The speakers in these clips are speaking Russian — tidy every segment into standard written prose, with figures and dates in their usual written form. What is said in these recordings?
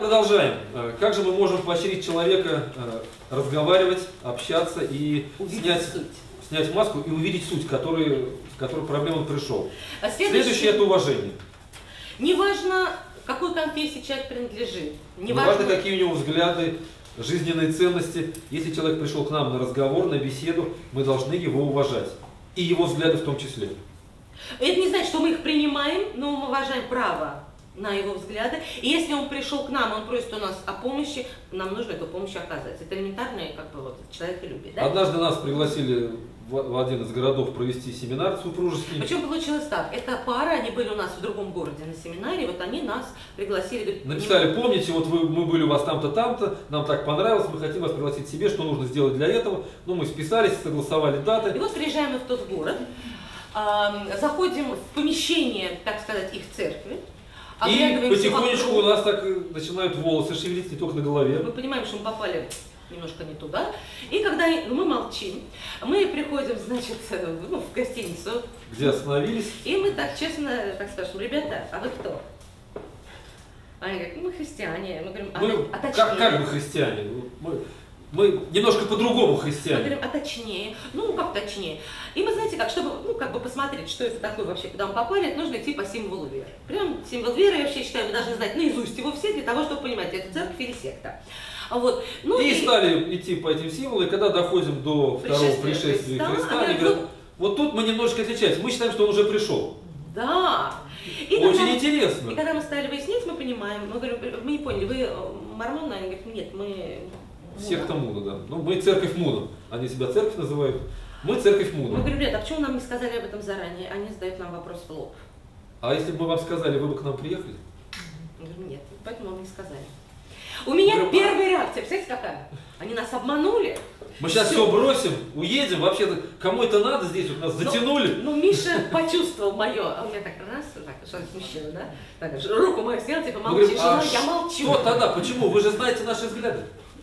продолжаем. Как же мы можем поощрить человека разговаривать, общаться и снять маску и увидеть суть, с которой проблема пришел? Следующее – это уважение. Неважно, какой конфессии человек принадлежит. Неважно, какие у него взгляды, жизненные ценности. Если человек пришел к нам на разговор, на беседу, мы должны его уважать. И его взгляды в том числе. Это не значит, что мы их принимаем, но мы уважаем право на его взгляды. И если он пришел к нам, он просит у нас о помощи, нам нужно эту помощь оказать. Это элементарное, как бы, вот, человеколюбие. Да? Однажды нас пригласили в один из городов провести семинар супружеский. Причем получилось так. Эта пара, они были у нас в другом городе на семинаре, вот они нас пригласили. Написали: помните, вот мы были у вас там-то, там-то, нам так понравилось, мы хотим вас пригласить к себе, что нужно сделать для этого. Ну, мы списались, согласовали даты. И вот приезжаем мы в тот город, заходим в помещение, так сказать, их церкви. И потихонечку у нас так начинают волосы шевелиться, не только на голове. Мы понимаем, что мы попали немножко не туда. И когда мы молчим, мы приходим, значит, в гостиницу. Где остановились. И мы так честно так скажем: ребята, а вы кто? Они говорят: мы христиане. Мы говорим: а точнее? Как бы христиане? Мы немножко по-другому христиане. Мы говорим: а точнее? Ну, как точнее? И мы, знаете, как, чтобы, ну, как бы посмотреть, что это такое вообще, куда мы попали, нужно идти по символу веры. Прям символ веры, я вообще считаю, вы должны знать наизусть его все, для того, чтобы понимать, это церковь или секта. Вот. Ну, и стали идти по этим символам, и когда доходим до второго пришествия Христа, они говорят: вот тут мы немножечко отличаемся, мы считаем, что он уже пришел. Да. Очень интересно. И когда мы стали выяснять, мы понимаем, мы говорим: мы не поняли, вы мормоны? Они говорят: нет, мы... Секта Муна, да. Ну, мы церковь Муна. Они себя церковь называют. Мы церковь Муна. Мы говорим: ребята, а почему нам не сказали об этом заранее? Они задают нам вопрос в лоб. А если бы мы вам сказали, вы бы к нам приехали? Я говорю: нет, поэтому вам не сказали. У меня первая реакция, представляете, какая? Они нас обманули. Мы сейчас все бросим, уедем, вообще-то кому это надо здесь, вот нас затянули. Ну, Миша почувствовал мое, а у меня так раз, так, что это мужчина, да? Так, руку мою снял, типа: молчи, я молчу. Что тогда, почему? Вы же знаете наши взгляды.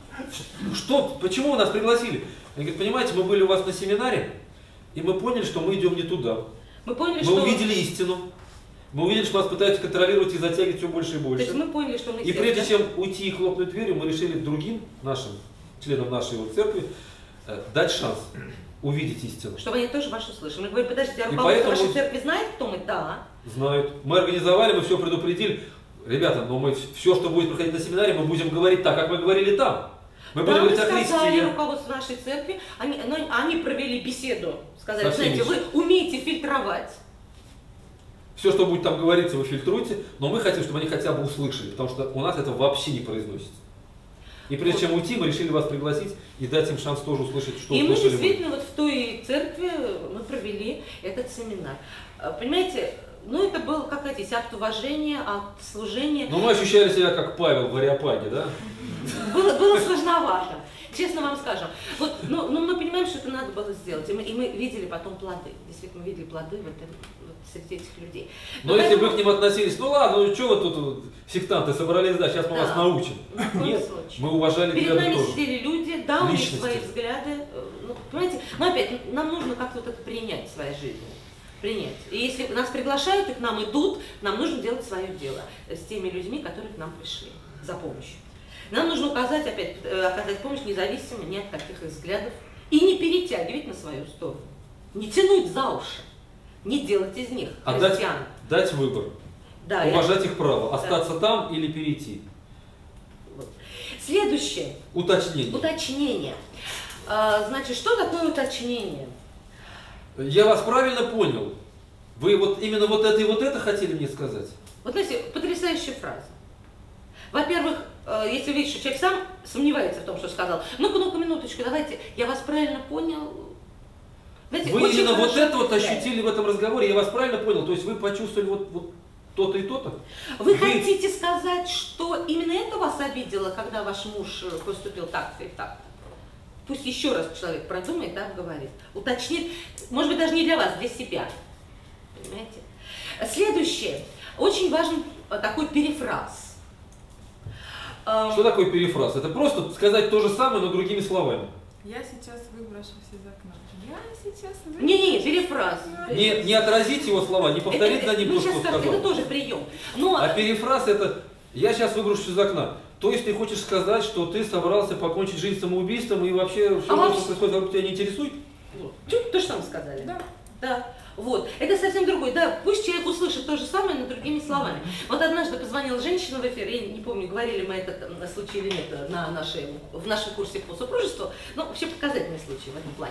Почему вы нас пригласили? Они говорят: понимаете, мы были у вас на семинаре, и мы поняли, что мы идем не туда. Мы увидели истину. Мы увидели, что нас пытаются контролировать и затягивать все больше и больше. То есть мы поняли, что мы и прежде чем уйти и хлопнуть дверью, мы решили другим нашим членам нашей церкви дать шанс увидеть истину. Чтобы они тоже вашу слышали. Мы говорим: подождите, а руководство вашей церкви знает, кто мы? Да. Знают. Мы организовали, мы все предупредили. Ребята, но мы все, что будет проходить на семинаре, мы будем говорить так, как мы говорили там. Мы будем говорить о Христе. Сказали руководство нашей церкви, они провели беседу, сказали: знаете, вы умеете фильтровать. Все, что будет там говориться, вы фильтруйте, но мы хотим, чтобы они хотя бы услышали, потому что у нас это вообще не произносится. И прежде чем уйти, мы решили вас пригласить и дать им шанс тоже услышать, что услышали мы. И мы действительно вот в той церкви мы провели этот семинар. Понимаете, ну это был, как хотите, акт уважения, акт служения. Но мы ощущали себя как Павел в Ареопаге, да? Было сложновато, честно вам скажем. Вот, но мы понимаем, что это надо было сделать, и мы видели потом плоды. Действительно, мы видели плоды среди этих людей. Но если бы к ним относились: ну ладно, ну что вы тут, сектанты, собрались, да, сейчас мы вас научим. Нет, мы уважали перед взгляды нами тоже. сидели люди, да, у них свои взгляды. Ну, понимаете, но опять, нам нужно как-то вот это принять в своей жизни. Принять. И если нас приглашают и к нам идут, нам нужно делать свое дело с теми людьми, которые к нам пришли за помощью. Нам нужно оказать помощь независимо ни от каких взглядов и не перетягивать на свою сторону, не тянуть за уши, не делать из них христиан. Дать выбор, да, уважать их право, остаться там или перейти. Вот. Следующее. Уточнение. Уточнение. Значит, что такое уточнение? Я вас правильно понял. Вы вот именно вот это хотели мне сказать? Вот знаете, потрясающая фраза. Во-первых, если видишь, что человек сам сомневается в том, что сказал: ну-ка, минуточку, давайте, я вас правильно понял. Знаете, вы именно вот это вот ощутили в этом разговоре, я вас правильно понял? То есть вы почувствовали вот то-то и то-то? Вы хотите сказать, что именно это вас обидело, когда ваш муж поступил так-то и так-то? Пусть еще раз человек продумает, да, говорит, уточнит, может быть, даже не для вас, для себя. Понимаете? Следующее. Очень важен такой перефраз. Что такое перефраз? Это просто сказать то же самое, но другими словами. Я сейчас выброшусь из окна. Я сейчас выброшусь. Не, перефраз. Не отразить его слова, не повторить за ним то, что сказал. Это тоже прием. А перефраз это: я сейчас выброшусь из окна. То есть ты хочешь сказать, что ты собрался покончить жизнь самоубийством и вообще все, что происходит вокруг тебя, не интересует? Чуть то же самое сказали. Да. Да. Вот. Это совсем другой. Да, пусть человек услышит то же самое, но другими словами. Вот однажды позвонила женщина в эфир, я не помню, говорили мы этот случай или нет в нашем курсе по супружеству, но вообще показательный случай в этом плане.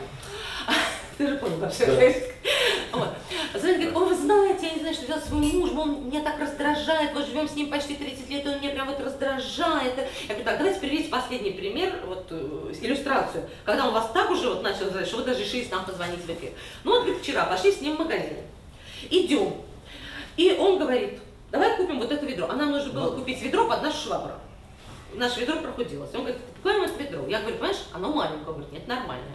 Ты же понял, вообще. Вот. Звонит, говорит: о, вы знаете, я не знаю, что делать с своим мужем, он меня так раздражает, вот живем с ним почти 30 лет, и он меня прям вот раздражает. Я говорю: так, давайте приведите последний пример, вот иллюстрацию, когда он вас так уже вот начал раздражать, что вы даже решились нам позвонить в эфир. Ну вот, говорит, вчера пошли с ним в магазин, идем, и он говорит: давай купим вот это ведро. А нам нужно было купить ведро под нашу швабру. Наше ведро прохудилось. Он говорит: покупаем это ведро. Я говорю: понимаешь, оно маленькое. Он говорит: нет, нормальное.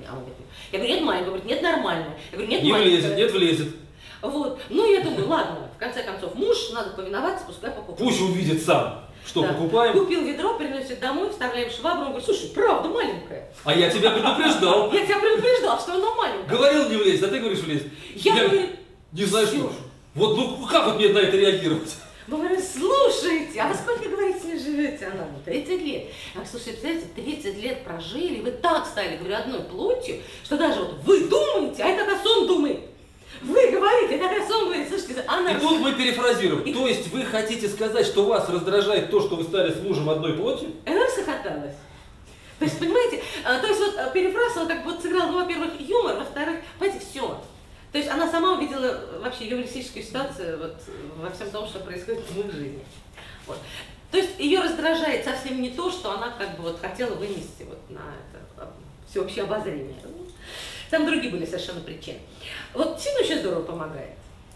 Я говорю: нет, маленькое. Он говорит: нет, нормальное. Я говорю: нет, маленькое. Не влезет, нет, влезет. Вот. Ну, я думаю, ладно, в конце концов, муж, надо повиноваться, пускай покупает. Пусть увидит сам, что да. покупаем. Купил ведро, приносит домой, вставляем швабру, он говорит: слушай, правда маленькое. А я тебя предупреждал. Я тебя предупреждал, что оно маленькое. Говорил не влезет, а ты говоришь влезет. Я говорю: не знаю, что. Вот, ну как вот мне на это реагировать? Мы говорим: слушайте, а вы сколько, говорите, не живете? Она: 30 лет. Я говорю: слушайте, представляете, 30 лет прожили, вы так стали, говорю, одной плотью, что даже вот вы думаете, а это сон думает. Вы говорите, это сон говорит, слушайте, она... И тут мы перефразируем. То есть вы хотите сказать, что вас раздражает то, что вы стали с мужем одной плотью? Она расхохоталась. То есть, понимаете, то есть вот перефраз, он как бы вот сыграл, ну, во-первых, юмор, во-вторых, понимаете, все. То есть она сама увидела вообще юмористическую ситуацию вот во всем том, что происходит в их жизни. Вот. То есть ее раздражает совсем не то, что она как бы вот хотела вынести вот на это всеобщее обозрение. Там другие были совершенно причины. Вот сильно очень здорово помогает.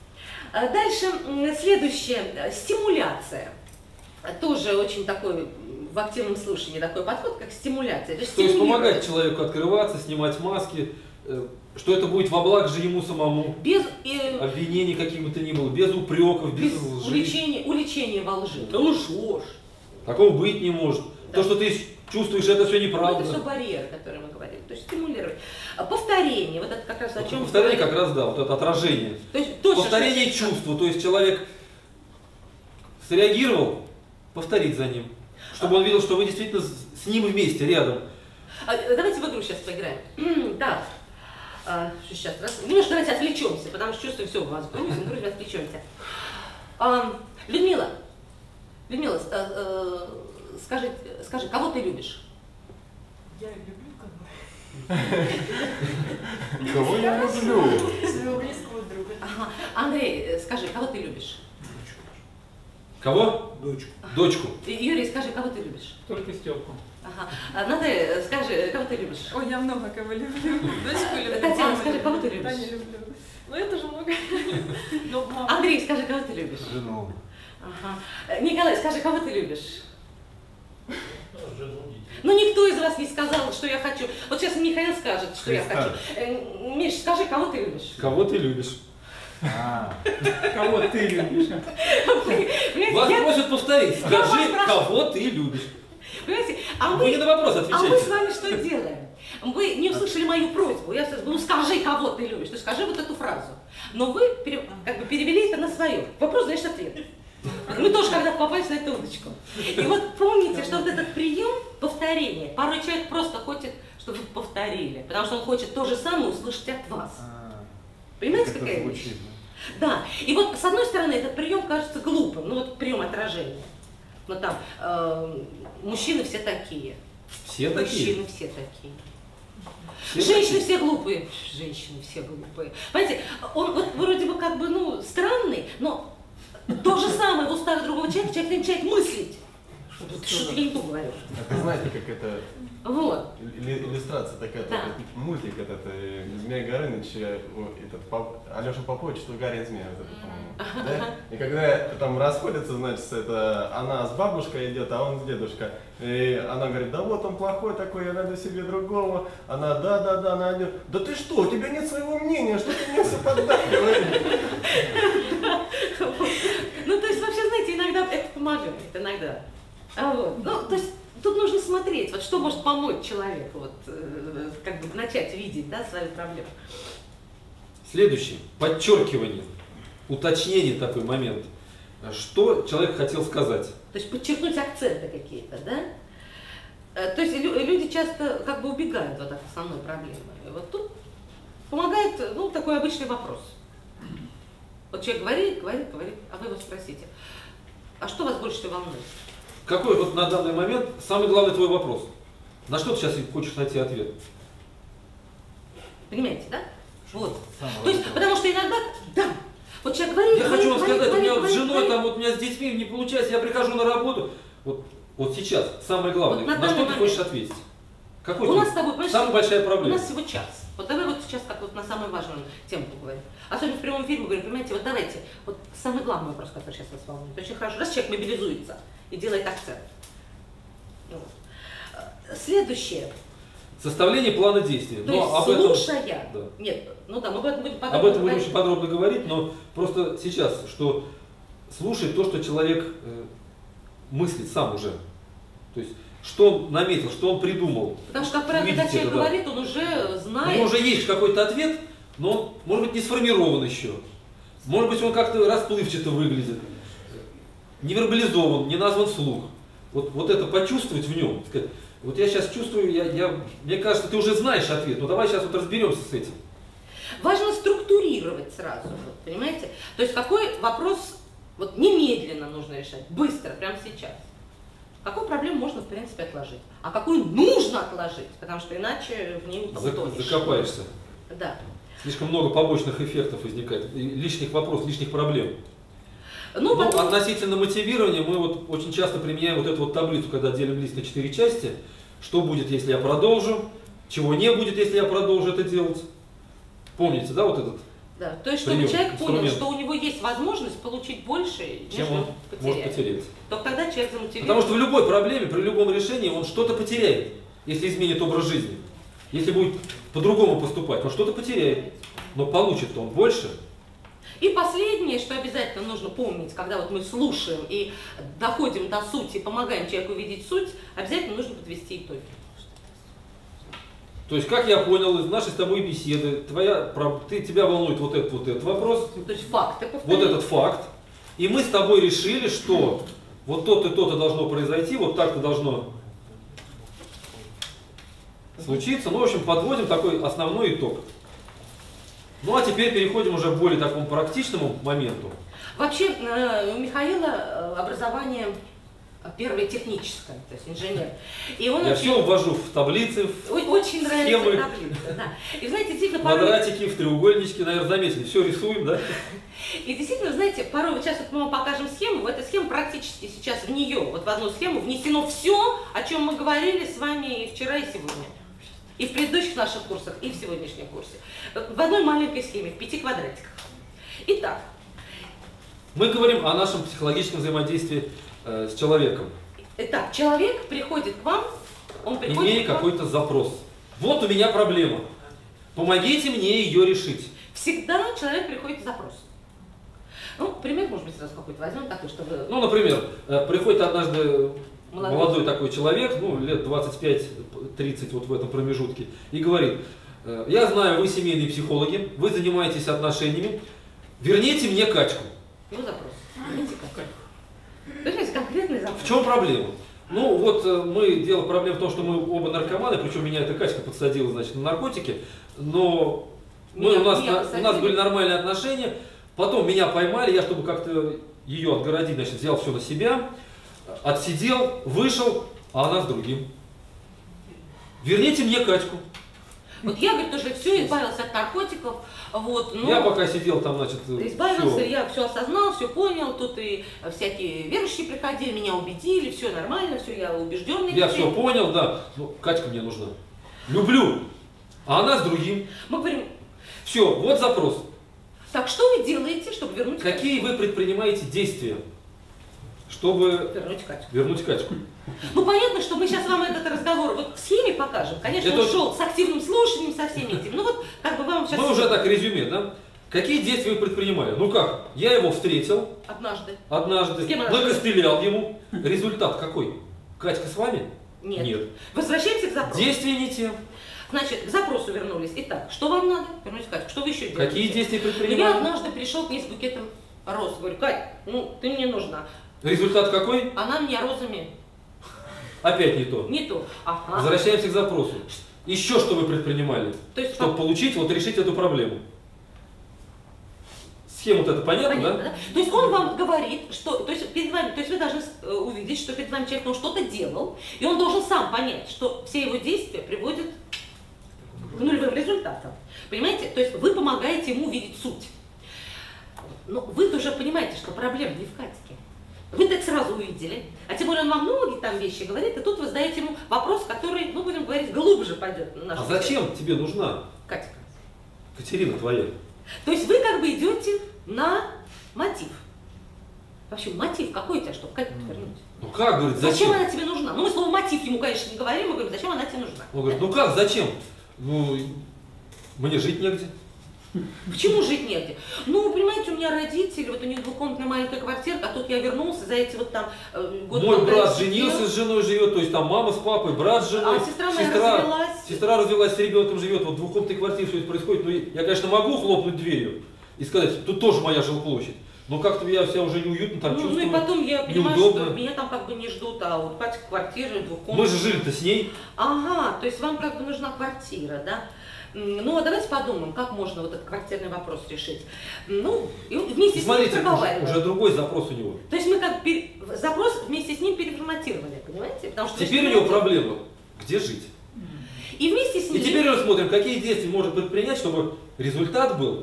Дальше следующее, стимуляция. Тоже очень такой в активном слушании такой подход, как стимуляция. То есть помогать человеку открываться, снимать маски, что это будет во благо же ему самому. Без обвинений каких бы то ни было, без упреков, без лжи. Уличения во лжи. Ты лжешь. Такого быть не может. Да. То, что ты чувствуешь, это все неправда. Ну, это все барьеры, которые мы говорили. То есть стимулировать. Повторение, вот это как раз о чем... Повторение как раз, да, вот это отражение. То есть, точно, повторение чувства, то есть человек среагировал, повторить за ним. Чтобы он видел, что вы действительно с ним вместе, рядом. Давайте в игру сейчас поиграем. Да. Сейчас, немножко давайте отвлечемся, потому что чувствую, все, у вас грузим, отвлечемся. Людмила, скажи, кого ты любишь? Я люблю кого? Кого я люблю? Своего близкого друга. Ага. Андрей, скажи, кого ты любишь? Кого? Дочку. Дочку. Юрий, скажи, кого ты любишь? Только Степку. Ага. Наталья, скажи, кого ты любишь? Ой, я много кого люблю. Дочку люблю. Татьяна, скажи, кого ты любишь? Таню люблю. Ну, я тоже много. Андрей, скажи, кого ты любишь? Жену. Ага. Николай, скажи, кого ты любишь? Ну, никто из вас не сказал, что я хочу. Вот сейчас Михаил скажет, что я хочу. Миш, скажи, кого ты любишь? Кого ты любишь? Кого ты любишь? Вас просят повторить. Скажи, кого ты любишь. Понимаете? Вы не на вопрос отвечаете. А мы с вами что делаем? Вы не услышали мою просьбу. Я сказала: ну скажи, кого ты любишь. Ты скажи вот эту фразу. Но вы как бы перевели это на свое. Вопрос, значит, ответ. Мы тоже когда-то попались на эту удочку. И вот помните, что вот этот прием повторения, порой человек просто хочет, чтобы вы повторили, потому что он хочет то же самое услышать от вас. Понимаете, какая вещь? Да. И вот с одной стороны этот прием кажется глупым, ну вот прием отражения. Ну там мужчины все такие. Все такие? Мужчины все такие. Все женщины такие? все глупые. Женщины все глупые. Понимаете, он вот вроде бы как бы, ну, странный, но то же самое в устах другого человека, человек начинает мыслить. Что-то я не то говорю. Это знаете, как это... Вот. Иллюстрация такая, Да. мультик этот, Змей Горыныч, Алеша Попович, что Гарри Змея, вот это, по-моему. Да? И когда там расходятся, значит, это она с бабушкой идет, а он с дедушкой. И она говорит: да вот он плохой такой, я найду себе другого. Она: да, найду. Да ты что, у тебя нет своего мнения, что ты мне все поддакиваешь? Ну, то есть, вообще, знаете, иногда это помогает, иногда. Вот. Ну, то есть, тут нужно смотреть, вот что может помочь человеку, вот, как бы начать видеть, да, свою проблему. Следующее. Подчеркивание. Уточнение, такой момент. что человек хотел сказать. То есть подчеркнуть акценты какие-то, да? То есть люди часто как бы убегают вот от основной проблемы. И вот тут помогает, ну, такой обычный вопрос. Вот человек говорит, а вы его спросите, а что вас больше всего волнует? Какой вот на данный момент самый главный твой вопрос? На что ты сейчас хочешь найти ответ? Понимаете, да? Вот. То есть, потому что иногда, да, вот человек говорит, я хочу вам сказать, у меня с женой, там, вот у меня с детьми не получается, я прихожу на работу. Вот сейчас самое главное, вот на что ты хочешь ответить? Какой у нас с тобой, самая большая проблема? У нас всего час. Вот давай вот сейчас как вот на самую важную тему поговорим. Особенно в прямом эфире мы говорим, понимаете, вот давайте, вот самый главный вопрос, который сейчас вас волнует. Очень хорошо, раз человек мобилизуется и делает акцент. Вот. Следующее. Составление плана действий. То есть, слушая, да. Нет, ну да, мы об этом будем подробно об этом будем очень подробно говорить, но просто сейчас, что слушай то, что человек мыслит сам уже. То есть, что он наметил, что он придумал. Потому что, как правило, когда человек говорит, он уже знает. У него уже есть какой-то ответ, но он, может быть, не сформирован еще. Может быть, он как-то расплывчато выглядит, не вербализован, не назван вслух. Вот это почувствовать в нем. Сказать, вот я сейчас чувствую, мне кажется, ты уже знаешь ответ, но давай сейчас вот разберемся с этим. Важно структурировать сразу, вот, понимаете? То есть какой вопрос вот немедленно нужно решать, быстро, прямо сейчас. Какую проблему можно, в принципе, отложить, а какую нужно отложить, потому что иначе в ней утонешь. Закопаешься. Да. Слишком много побочных эффектов возникает, лишних вопросов, лишних проблем. Ну, потом... Относительно мотивирования мы вот очень часто применяем вот эту вот таблицу, когда делим лист на 4 части. Что будет, если я продолжу, чего не будет, если я продолжу это делать. Помните, да, вот этот? Да, то есть, чтобы человек понял, что у него есть возможность получить больше, чем он может потерять. Только тогда человек замотивирует. Потому что в любой проблеме, при любом решении он что-то потеряет, если изменит образ жизни. Если будет по-другому поступать, он что-то потеряет, но получит-то он больше. И последнее, что обязательно нужно помнить, когда вот мы слушаем и доходим до сути, помогаем человеку видеть суть, обязательно нужно подвести итоги. То есть, как я понял из нашей с тобой беседы, тебя волнует вот этот вопрос, то есть факты, вот этот факт, и мы с тобой решили, что вот то-то и то-то должно произойти, вот так-то должно случиться. Ну, в общем, подводим такой основной итог. Ну, а теперь переходим уже к более такому практичному моменту. Вообще, у Михаила образование первое техническое, то есть инженер. И он я все ввожу в таблицы, в очень схемы, нравится таблица, да. И знаете, действительно, квадратики, в треугольнички, наверное, заметили, все рисуем, да? И действительно, знаете, порой вот сейчас вот мы вам покажем схему, в эту схему практически сейчас в нее, вот в одну схему внесено все, о чем мы говорили с вами и вчера, и сегодня. И в предыдущих наших курсах, и в сегодняшнем курсе. В одной маленькой схеме, в 5 квадратиках. Итак. Мы говорим о нашем психологическом взаимодействии с человеком. Итак, человек приходит к вам, он приходит имея какой-то запрос. Вот у меня проблема. Помогите мне ее решить. Всегда человек приходит с запросом. Ну, пример, может быть, сразу какой-то возьмем такой, чтобы... Ну, например, приходит однажды молодой такой человек, ну, лет 25-30 вот в этом промежутке, и говорит: я знаю, вы семейные психологи, вы занимаетесь отношениями, верните мне Катьку. Ну, запрос. Верните Катьку. Понимаете, конкретный запрос. В чем проблема? Ну, вот проблема в том, что мы оба наркоманы, причем меня эта Катька подсадила, значит, на наркотики, но у нас были нормальные отношения, потом меня поймали, я, чтобы как-то ее отгородить, значит, взял все на себя, отсидел, вышел, а она с другим. Верните мне Катьку. Вот я, говорит, уже все, избавился от наркотиков. Вот, но я пока сидел там, значит, избавился, я все осознал, все понял, тут и всякие верующие приходили, меня убедили, все нормально, все, я убежденный. Я все понял, да, но Катька мне нужна. Люблю, а она с другим. Мы говорим, все, вот запрос. Так, что вы делаете, чтобы вернуть Катьку? Какие вы предпринимаете действия, чтобы вернуть Катьку? Ну, понятно, что мы сейчас вам этот разговор вот в схеме покажем. Конечно, он шел с активным слушанием, со всеми этим. Ну, вот, как бы вам сейчас... Мы уже так резюме, да? Какие действия вы предпринимали? Ну как, я его встретил. Однажды. Накостылял ему. Результат какой? Катька с вами? Нет. Возвращаемся к запросу. Действия не те. Значит, к запросу вернулись. Итак, что вам надо? Вернуть Катьку. Что вы еще делаете? Какие действия предпринимали? Я однажды пришел к ней с букетом роз. Говорю, Кать, ну ты мне нужна. Результат какой? Она меня розами. Опять не то. Не то. Ага. Возвращаемся к запросу. Еще что вы предпринимали, то есть, чтобы получить, вот решить эту проблему? Схема вот это понятно, да? То есть он вам говорит, что, то есть перед вами, то есть вы должны увидеть, что перед вами человек что-то делал, и он должен сам понять, что все его действия приводят к нулевым результатам. Понимаете? То есть вы помогаете ему видеть суть. Но вы тоже понимаете, что проблема не в Катьке. Вы так сразу увидели, а тем более он вам многие там вещи говорит, и тут вы задаете ему вопрос, который, ну будем говорить, глубже пойдет на нашу А зачем тебе нужна Катька? Катерина твоя? То есть вы как бы идете на мотив. Вообще мотив какой у тебя, чтобы Катьку вернуть? Ну как, говорит, зачем? Зачем она тебе нужна? Ну мы слово мотив ему, конечно, не говорим, мы говорим, зачем она тебе нужна? Он говорит, ну как, зачем? Ну, мне жить негде. Почему жить негде? Ну, понимаете, у меня родители, вот у них двухкомнатная маленькая квартирка, а тут я вернулся за эти вот там годы. Мой брат женился, с женой живет, то есть там мама с папой, брат с женой. А сестра моя развелась. Сестра развелась, с ребенком живет, вот в двухкомнатной квартире все это происходит. Ну, я, конечно, могу хлопнуть дверью и сказать, тут тоже моя жилплощадь. Но как-то я себя уже неуютно там чувствую. Ну и потом я понимаю, неудобно. что меня там как бы не ждут, а вот Катя квартира, двухкомнатная. Мы же жили-то с ней. Ага, то есть вам как бы нужна квартира, да? Ну, а давайте подумаем, как можно вот этот квартирный вопрос решить. Ну, и вместе Смотрите, с ним проговариваем. уже другой запрос у него. То есть мы как запрос вместе с ним переформатировали, понимаете? Потому что Теперь у него проблема, где жить. И вместе с ним... И теперь мы смотрим, какие действия можно предпринять, чтобы результат был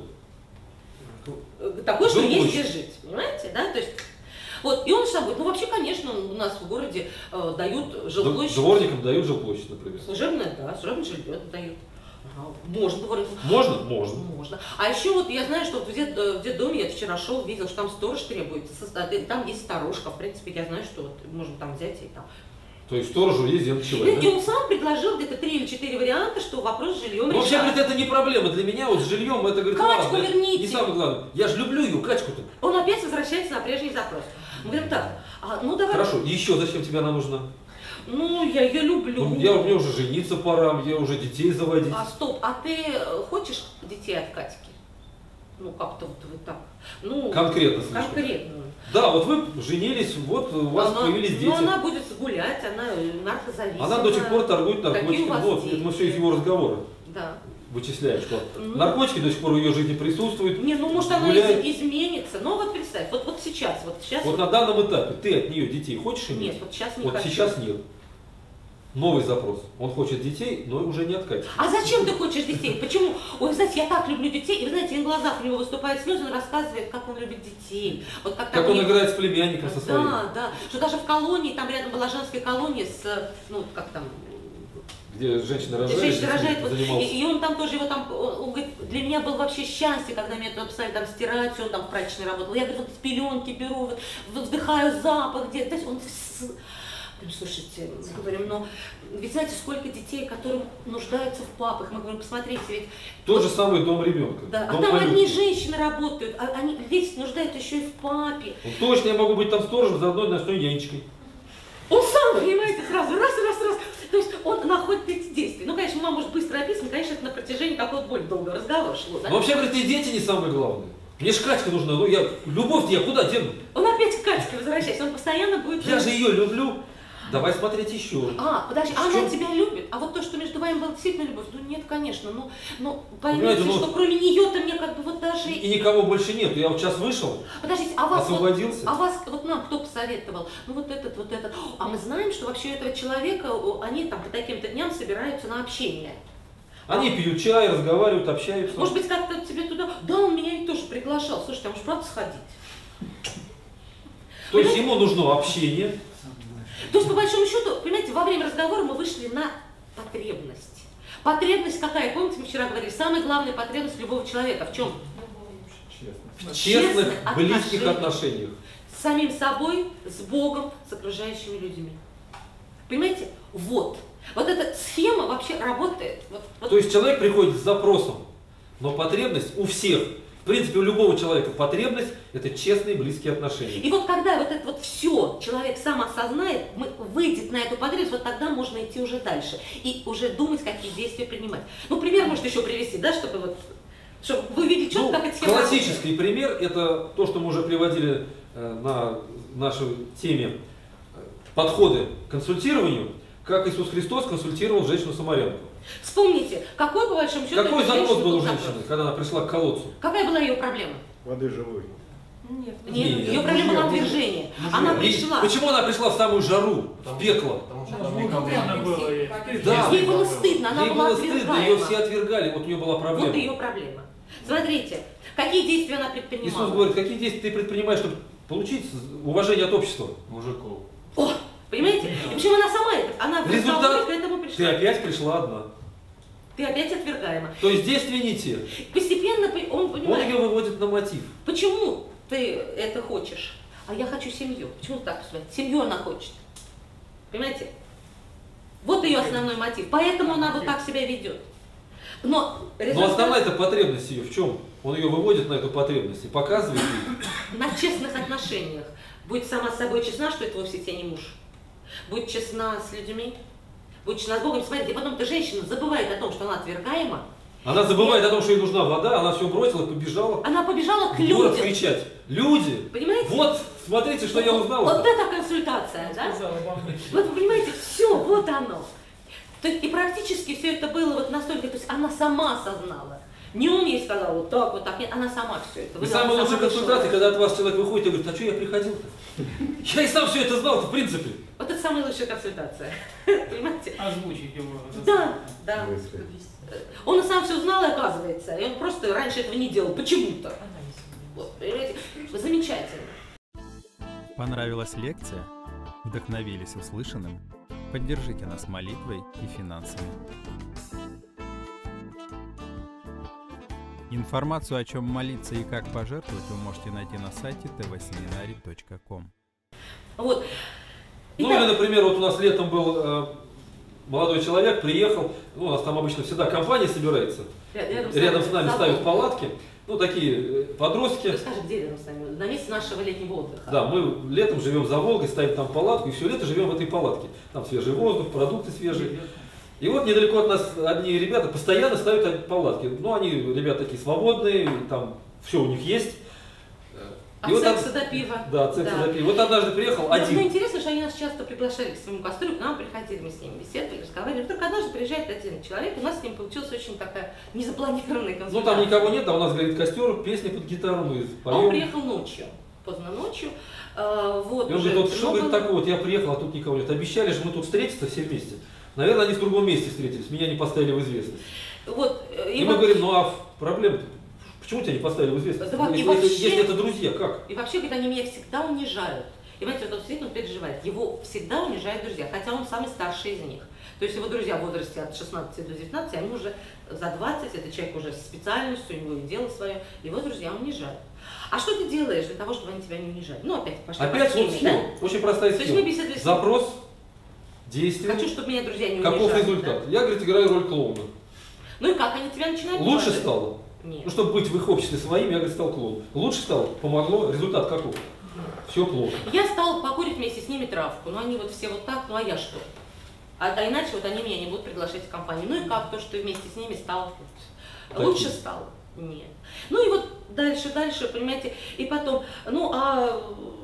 такой, что есть где жить, понимаете, да? То есть, вот, и он сам говорит, ну вообще, конечно, у нас в городе дают жилплощадь. Дворникам дают жилплощадь, например. Служебное, да, служебное жилье дают. Можно говорить. Можно? Можно. Можно. А еще вот я знаю, что в детдоме я вчера шел, видел, что там сторож требуется, там есть старушка, в принципе, я знаю, что вот можно там взять и там. То есть сторожу есть где ночевать, И он сам предложил где-то 3 или 4 варианта, что вопрос с жильем решать. Вообще, говорит, это не проблема. Для меня вот с жильем это, говорит, Катьку важно. верните. Не самое главное. Я же люблю ее, Катьку-то. Он опять возвращается на прежний запрос. Мы говорим так, ну давай. Хорошо, и еще зачем тебе она нужна? Ну, я ее люблю. Ну, мне уже жениться пора, мне уже детей заводить. А стоп, а ты хочешь детей от Катьки? Ну, как-то вот вы так. Ну, конкретно слишком. Конкретно. Да, вот вы женились, вот у вас появились дети. Ну, она будет гулять, она наркозависима. Она до сих пор торгует наркотиками. Вот, это мы все из его разговора. Да. Вычисляем, что наркотики до сих пор в ее жизни присутствуют. Не, ну может она изменится. Но вот представь, вот сейчас. Вот на данном этапе ты от нее детей хочешь иметь? Нет, вот сейчас не хочу. Вот сейчас нет. Новый запрос. Он хочет детей, но уже не от Кати. А зачем ты хочешь детей? Почему? Ой, знаете, я так люблю детей. И вы знаете, на глазах у него выступают слезы, он рассказывает, как он любит детей. Вот как он играет с племянником со своим. Да, да. Что даже в колонии, там рядом была женская колония с, ну, как там... Где женщина рожает. Женщина рожает. Вот, и он там тоже, его там, он говорит, для меня было вообще счастье, когда меня туда писали там стирать, он там в прачечной работал. Я, говорит, вот пеленки беру, вот, вдыхаю запах где-то. Он... Слушайте, мы говорим, но ведь знаете, сколько детей, которые нуждаются в папах. Мы говорим, посмотрите, ведь... Тот же самый дом ребенка. Да, дом а там одни женщины работают, а они ведь нуждаются еще и в папе. Ну, точно, я могу быть там сторожем, заодно и ночной нянечкой. Он сам, понимаете, сразу раз. То есть он находит эти действия. Ну, конечно, мама может быстро описана, конечно, это на протяжении какого-то более долгого разговора шло. Да? Вообще, говорит, и дети не самое главное. Мне же Катька нужна, ну любовь-то я куда дену? Он опять к Катьке возвращается, он постоянно будет... Я же ее люблю. Давай смотреть еще. Подожди, она тебя любит, а вот то, что между вами была действительно любовь, ну нет, конечно, ну поймите, что кроме нее-то мне как бы вот даже... И никого больше нет, я вот сейчас вышел, подождите, а вас освободился. А вас, вот нам кто посоветовал? Ну вот этот. А мы знаем, что вообще этого человека, они там по таким-то дням собираются на общение. Они пьют чай, разговаривают, общаются. Может быть, как-то тебе туда... Да, он меня и тоже приглашал. Слушайте, а может правда сходить? То есть ему нужно общение. То есть, по большому счету, понимаете, во время разговора мы вышли на потребность. Потребность какая? Помните, мы вчера говорили, самая главная потребность любого человека в чем? В честных, близких отношениях. С самим собой, с Богом, с окружающими людьми. Понимаете? Вот эта схема вообще работает. То есть человек приходит с запросом, но потребность у всех. В принципе, у любого человека потребность – это честные, близкие отношения. И вот когда вот это вот все человек сам осознает, выйдет на эту потребность, вот тогда можно идти уже дальше. И уже думать, какие действия принимать. Ну, пример может еще привести, да, чтобы Чтобы вы видели четко, как это схема классический пример – это то, что мы уже приводили на нашей теме подходы к консультированию, как Иисус Христос консультировал женщину-самарянку. Вспомните, какой, по большому счету, какой запрос был у женщины, когда она пришла к колодцу? Какая была ее проблема? Воды живой. Нет, ее проблема была отвержение. Она пришла. Почему она пришла в самую жару, в пекло? Да. Ей было стыдно, она была отвергаема. Ее все отвергали, вот у нее была проблема. Вот ее проблема. Смотрите, какие действия она предпринимала? Иисус говорит, какие действия ты предпринимаешь, чтобы получить уважение от общества? Мужиков. О, понимаете? И почему она сама это? Она результат, к этому пришла. Ты опять пришла одна. Ты опять отвергаема. То есть действия не те. Постепенно он понимает. Он ее выводит на мотив. Почему ты это хочешь? А я хочу семью. Почему ты так поступаешь? Семью она хочет. Понимаете? Вот ее основной мотив. Поэтому она вот так себя ведет. Но основная эта потребность ее в чем? Он ее выводит на эту потребность и показывает ей. На честных отношениях. Будь сама с собой честна, что это вовсе тебе не муж. Будь честна с людьми. Будь честна с Богом. Смотрите, и потом эта женщина забывает о том, что она отвергаема. Она забывает о том, что ей нужна вода, она все бросила, побежала. Она побежала к людям. людям. Кричать. Люди! Понимаете? Вот, смотрите, что я узнала. Вот это консультация, да? Вот вы понимаете, все, вот оно. То есть, и практически все это было вот настолько, то есть она сама осознала. Не он ей сказал вот так, нет, она сама все это. И самая лучшая консультация, когда от вас человек выходит и говорит, а что я приходил-то? Я и сам все это знал, в принципе. Вот это самая лучшая консультация. Понимаете? Озвучить его. Да, да. Он и сам все знал, и оказывается. И он просто раньше этого не делал, почему-то. Вот, понимаете? Замечательно. Понравилась лекция? Вдохновились услышанным? Поддержите нас молитвой и финансами. Информацию, о чем молиться и как пожертвовать, вы можете найти на сайте tvseminary.com. Вот. Ну или, например, вот у нас летом был молодой человек, приехал, ну, у нас там обычно всегда компания собирается, рядом с нами ставят палатки, ну такие подростки. Ну, скажи, где рядом с нами? На месте нашего летнего отдыха. Да, мы летом живем за Волгой, ставим там палатку, и все лето живем в этой палатке. Там свежий воздух, продукты свежие. И вот недалеко от нас одни ребята постоянно ставят палатки. Ну, они, ребята такие свободные, там все у них есть. От секса до пива. Да, от секса до пива. Вот однажды приехал один. Ну, интересно, что они нас часто приглашали к своему костру, к нам приходили, мы с ними беседовали, разговаривали. Только однажды приезжает один человек, и у нас с ним получилась очень такая незапланированная консультация. Ну, там никого нет, а у нас горит костер, песни под гитару, мы поем. А он приехал ночью, поздно ночью. Вот, и он говорит, вот что говорит такое, вот я приехал, а тут никого нет. Обещали же мы тут встретиться все вместе. Наверное, они в другом месте встретились, меня не поставили в известность. Вот, и мы говорим, ну а проблема-то? Почему тебя не поставили в известность? Да, если это друзья, как? И вообще, говорит, они меня всегда унижают. И понимаете, вот он сидит, он переживает. Его всегда унижают друзья, хотя он самый старший из них. То есть его друзья в возрасте от 16 до 19, они уже за 20, этот человек уже с специальностью, у него и дело свое, его друзья унижают. А что ты делаешь для того, чтобы они тебя не унижали? Ну, опять пошли. Опять вот схема, да? Очень простая схема. Запрос, действие. Хочу, чтобы меня друзья не унижали. Каков результат? Да? Я, говорит, играю роль клоуна. Ну и как, они тебя начинают лучше стало? Нет. Ну, чтобы быть в их обществе своим, я, говорит, стал клоуном. Лучше стало? Помогло? Результат каков? Все плохо. Я стала покурить вместе с ними травку, но они вот все вот так, ну а я что? А иначе вот они меня не будут приглашать в компанию. Ну и как, то, что ты вместе с ними стал, лучше стало? Нет. Ну и вот дальше, понимаете, и потом, ну а...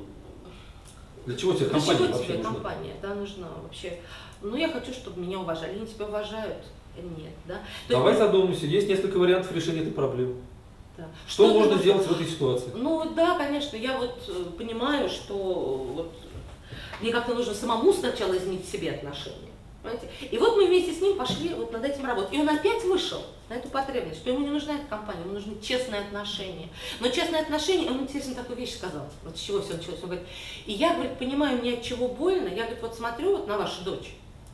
Для чего тебе компания вообще вообще нужна? Компания, да, нужна вообще. Ну я хочу, чтобы меня уважали. Они тебя уважают? Нет, да? Давай задумаемся, есть несколько вариантов решения этой проблемы. Да. Что можно сделать в этой ситуации? Ну да, конечно, я вот понимаю, что вот мне как-то нужно самому сначала изменить себе отношения. Понимаете? И вот мы вместе с ним пошли вот над этим работать. И он опять вышел на эту потребность, что ему не нужна эта компания, ему нужны честные отношения. Но честные отношения, он интересно такую вещь сказал, вот с чего все началось. Он говорит, и я, говорит, понимаю, мне от чего больно, я, говорит, вот смотрю вот на вашу дочь.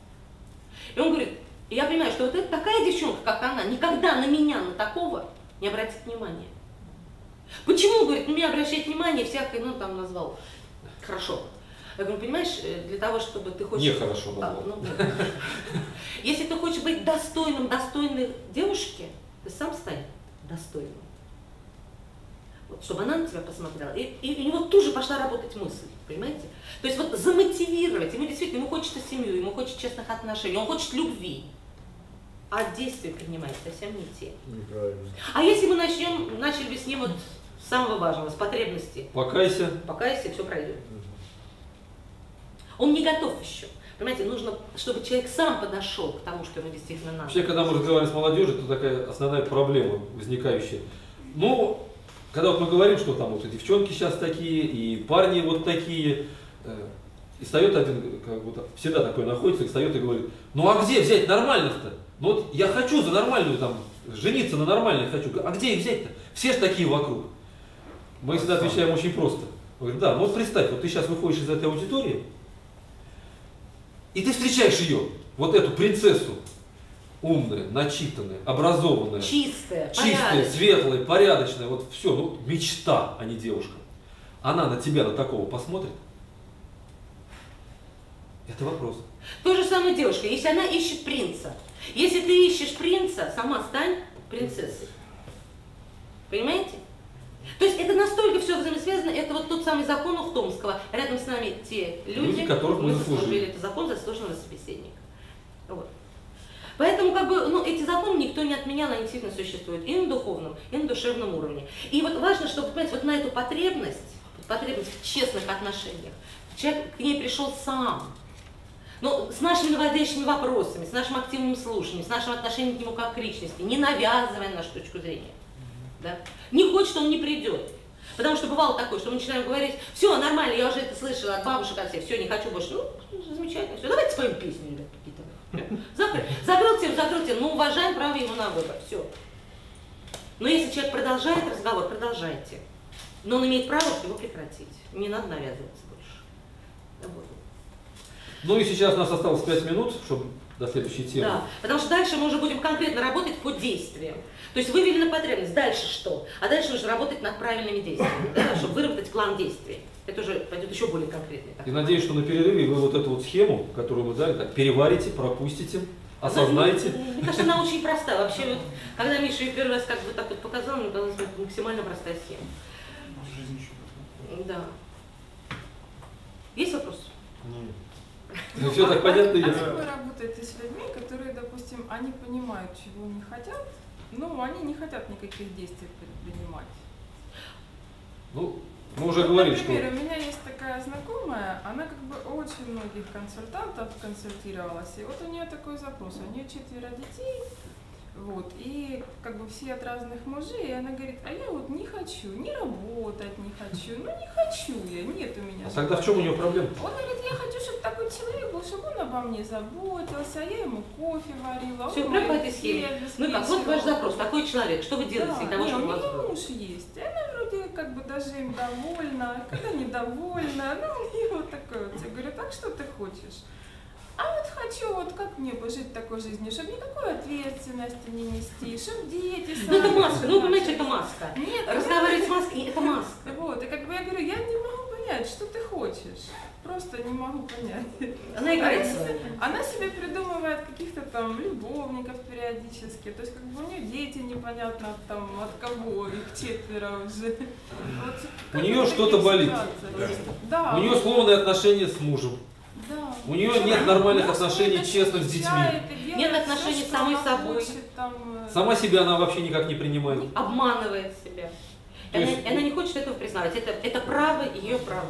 И он говорит, и я понимаю, что вот это такая девчонка, как она, никогда на меня, на такого не обратит внимания. Почему, говорит, на меня обращает внимание всякое, ну там назвал, хорошо. Я говорю, понимаешь, для того, чтобы ты хочешь... Нехорошо назвал. Если ты хочешь быть достойной девушки, ты сам стань достойным. Вот, чтобы она на тебя посмотрела. И у него тут же пошла работать мысль, понимаете? То есть вот замотивировать, ему действительно, ему хочется семью, ему хочется честных отношений, он хочет любви. а действия принимать совсем не те. Неправильно. А если мы начали бы с ним вот с самого важного, с потребности? Покайся. Покайся, все пройдет. Он не готов еще. Понимаете, нужно, чтобы человек сам подошел к тому, что ему действительно надо. Вообще, когда мы разговариваем с молодежью, это такая основная проблема возникающая. Ну, когда вот мы говорим, что там вот и девчонки сейчас такие, и парни вот такие, и встает один, как будто всегда такой находится, и встает и говорит, ну а где взять нормальных-то? Ну вот я хочу за нормальную там, жениться на нормальной хочу, а где их взять-то? Все же такие вокруг. Мы всегда отвечаем очень просто. Говорит, да, ну вот представь, вот ты сейчас выходишь из этой аудитории, и ты встречаешь ее, вот эту принцессу, умная, начитанная, образованная, чистая, светлая, порядочная, вот все, ну мечта, а не девушка. Она на тебя, на такого посмотрит? Это вопрос. То же самое девушка, если она ищет принца. Если ты ищешь принца, сама стань принцессой. Понимаете? То есть это настолько все взаимосвязано, это вот тот самый закон Ухтомского. Рядом с нами те люди, которых мы заслужили. Это закон заслуженного собеседника. Вот. Поэтому как бы, ну, эти законы никто не отменял, они действительно существуют и на духовном, и на душевном уровне. И вот важно, чтобы, понимаете, вот на эту потребность в честных отношениях, человек к ней пришел сам. Но с нашими наводящими вопросами, с нашим активным слушанием, с нашим отношением к нему как к личности, не навязывая нашу точку зрения. Да? Не хочет, он не придет. Потому что бывало такое, что мы начинаем говорить, все, нормально, я уже это слышала от бабушек, от всех, все, не хочу больше. Ну, замечательно, все, давайте споем песню, ребят, какие-то. Закрыл тему, ну, уважаем право ему на выбор, все. Но если человек продолжает разговор, продолжайте. Но он имеет право его прекратить. Не надо навязываться больше. Вот. Ну и сейчас у нас осталось 5 минут, чтобы до следующей темы. Да, потому что дальше мы уже будем конкретно работать по действиям. То есть вывели на потребность, дальше что? А дальше нужно работать над правильными действиями, да, чтобы выработать план действий. Это уже пойдет еще более конкретно. И надеюсь, что на перерыве вы вот эту вот схему, которую мы дали, так переварите, пропустите, осознаете. Мне кажется, она очень простая. Вообще, вот, когда Миша ее первый раз как бы так вот показал, мне казалось, что это максимально простая схема. Да. Есть вопрос? Нет. Ну, все так понятно. А как вы работаете с людьми, которые, допустим, они понимают, чего не хотят, но они не хотят никаких действий предпринимать? Ну, мы уже говорили, что... Например, у меня есть такая знакомая, она как бы очень многих консультантов консультировалась, и вот у нее такой запрос, у нее 4 детей, вот, и как бы все от разных мужей, и она говорит, а я вот не хочу, не работать не хочу, ну не хочу я, нет у меня. А тогда в чем у нее проблема? Он говорит, я хочу, чтобы такой человек был, чтобы он обо мне заботился, я ему кофе варила. Все, прям по этой схеме. Ну как, вот ваш запрос, такой человек, что вы делаете для того, чтобы у вас был? У меня муж есть, и она вроде как бы даже им довольна, когда недовольна, ну у нее вот такое вот. Я говорю, так что ты хочешь? А вот хочу, вот как мне бы жить такой жизнью, чтобы никакой ответственности не нести, чтобы дети... Ну это маска, ну понимаете, это маска. Нет, разговаривать с маской, это маска. Вот, и как бы я говорю, я не могу понять, что ты хочешь. Просто не могу понять. Она играет с вами. Она себе придумывает каких-то там любовников периодически. То есть как бы у нее дети непонятно там от кого, их 4 уже. Вот, у нее что-то болит. Да. У нее сложные отношения с мужем. Да. У нее нет нормальных отношений честных с детьми. Нет отношений с самой собой. Сама себя она вообще никак не принимает. Обманывает себя. Она не хочет этого признавать. Это право, ее право.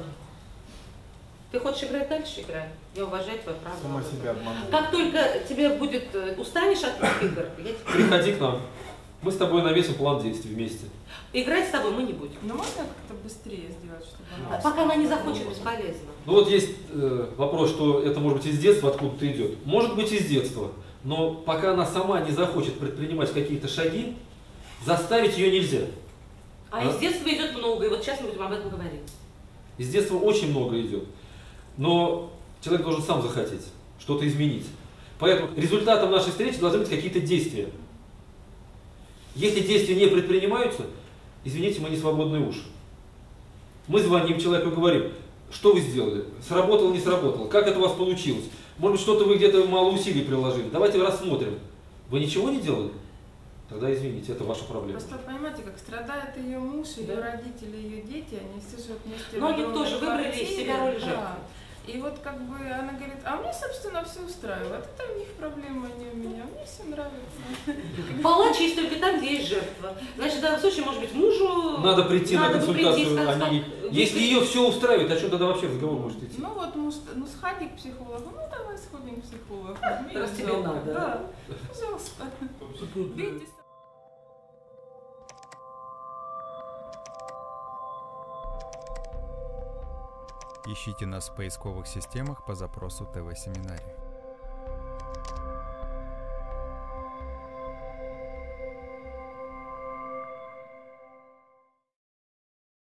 Ты хочешь играть дальше, играй. Я уважаю твое право. Сама себя обманула. Как только тебе будет, устанешь от этих игр, я тебе... Приходи к нам. Мы с тобой навесим план действий вместе. Играть с тобой мы не будем. Но можно как-то быстрее сделать, чтобы она... Пока она не захочет, бесполезно. Ну вот есть вопрос, что это может быть из детства, откуда-то идет. Может быть из детства. Но пока она сама не захочет предпринимать какие-то шаги, заставить ее нельзя. А из детства идет много, и вот сейчас мы будем об этом говорить. Из детства очень много идет. Но человек должен сам захотеть что-то изменить. Поэтому результатом нашей встречи должны быть какие-то действия. Если действия не предпринимаются, извините, мы не свободные уши. Мы звоним человеку и говорим, что вы сделали, сработало, не сработало, как это у вас получилось. Может быть, что-то вы где-то мало усилий приложили. Давайте рассмотрим. Вы ничего не делали? Тогда извините, это ваша проблема. Просто понимаете, как страдает ее муж, ее родители, ее дети, они все живут вместе. Но они тоже выбрали из себя роль жертвы. И вот как бы она говорит, а мне, собственно, все устраивает. Это у них проблема, не у меня. Мне все нравится. Палач есть только там, где есть жертва. Значит, в данном случае, может быть, мужу надо прийти на консультацию. Сказать, если ее все устраивает, о чем тогда вообще разговор может идти? Ну вот, сходи к психологу. Ну давай сходим к психологу. Раз тебе надо. Да, пожалуйста. Видите? Ищите нас в поисковых системах по запросу ТВ-семинарий.